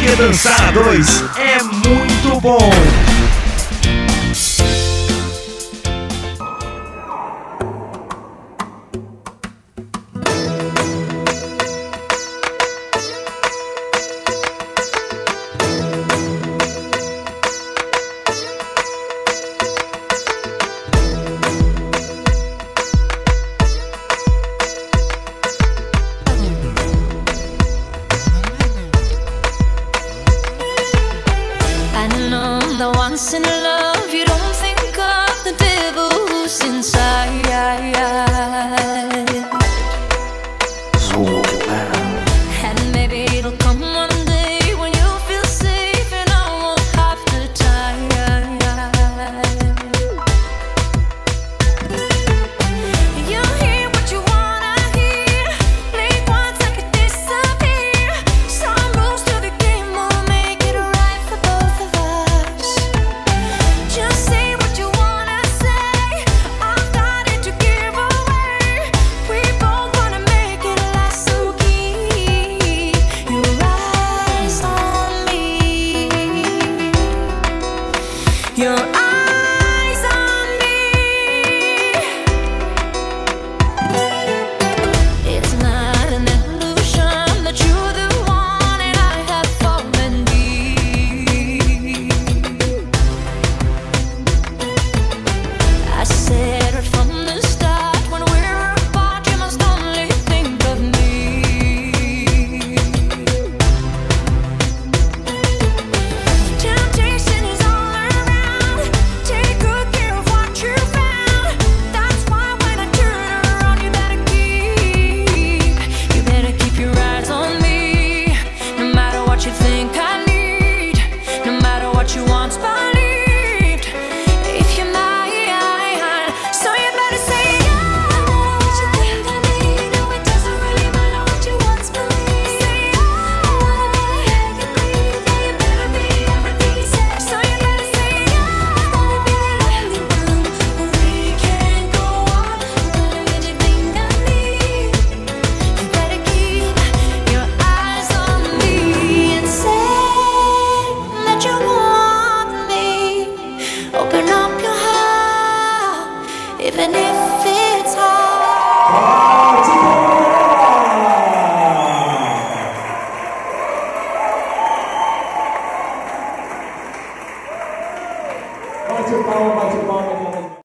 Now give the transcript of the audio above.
Porque dançar a dois é muito bom. Once in love, you don't think of the devil who's inside. And maybe it'll come one day when you feel safe and I won't have to tie. You hear what you wanna hear, blink once like it disappear. Some rules to the game will make it right for both of us. Just say what you wanna say, I've got it to give away. We both wanna make it last, so keep your eyes on me. Your eyes on me. It's not an illusion that you're the one and I have fallen deep. I said it from the start, when we're apart you must only think of me. Temptation is all around, take good care of what you found. That's why when I turn around you better keep your eyes on me. No matter what you think I need, no matter what you once believed, if you're mine, so you better say yeah. No matter what you think I need, no it doesn't really matter what you once believed. Say yeah. I wanna be here, you breathe, yeah you better be everything you say. So you better say yeah. I wanna be the only one, we can't go on. What did you think I need? You better keep your eyes on me and say that you want me. Open up your heart, even if it's hard.